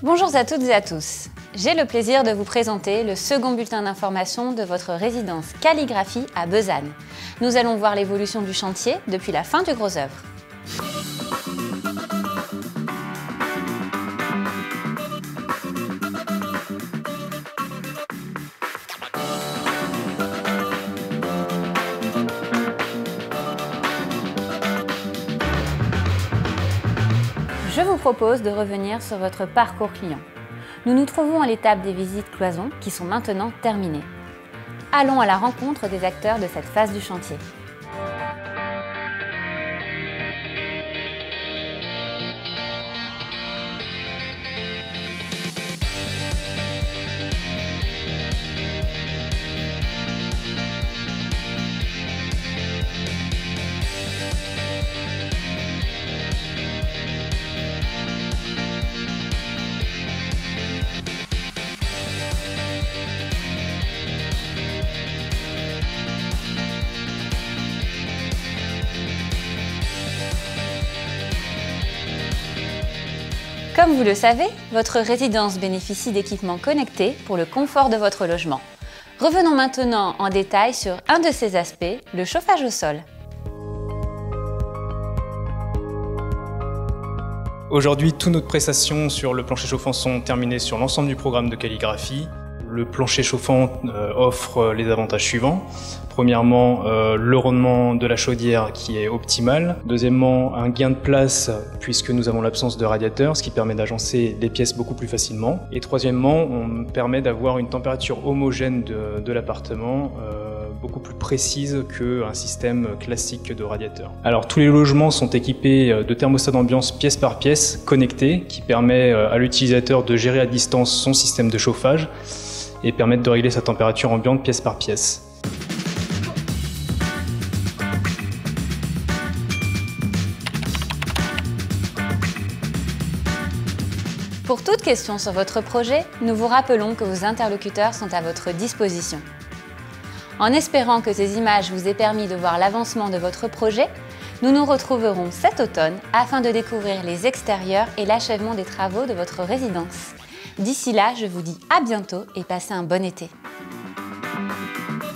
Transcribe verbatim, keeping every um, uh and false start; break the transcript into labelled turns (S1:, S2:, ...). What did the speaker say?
S1: Bonjour à toutes et à tous. J'ai le plaisir de vous présenter le second bulletin d'information de votre résidence calligraphie à Besanne. Nous allons voir l'évolution du chantier depuis la fin du gros œuvre. Je vous propose de revenir sur votre parcours client. Nous nous trouvons à l'étape des visites cloison qui sont maintenant terminées. Allons à la rencontre des acteurs de cette phase du chantier. Comme vous le savez, votre résidence bénéficie d'équipements connectés pour le confort de votre logement. Revenons maintenant en détail sur un de ces aspects, le chauffage au sol.
S2: Aujourd'hui, toutes nos prestations sur le plancher chauffant sont terminées sur l'ensemble du programme de calligraphie. Le plancher chauffant euh, offre les avantages suivants. Premièrement, euh, le rendement de la chaudière qui est optimal. Deuxièmement, un gain de place puisque nous avons l'absence de radiateur, ce qui permet d'agencer les pièces beaucoup plus facilement. Et troisièmement, on permet d'avoir une température homogène de, de l'appartement, euh, beaucoup plus précise qu'un système classique de radiateur. Alors tous les logements sont équipés de thermostats d'ambiance pièce par pièce connectés, qui permet à l'utilisateur de gérer à distance son système de chauffage et permettre de régler sa température ambiante pièce par pièce.
S1: Pour toute question sur votre projet, nous vous rappelons que vos interlocuteurs sont à votre disposition. En espérant que ces images vous aient permis de voir l'avancement de votre projet, nous nous retrouverons cet automne afin de découvrir les extérieurs et l'achèvement des travaux de votre résidence. D'ici là, je vous dis à bientôt et passez un bon été.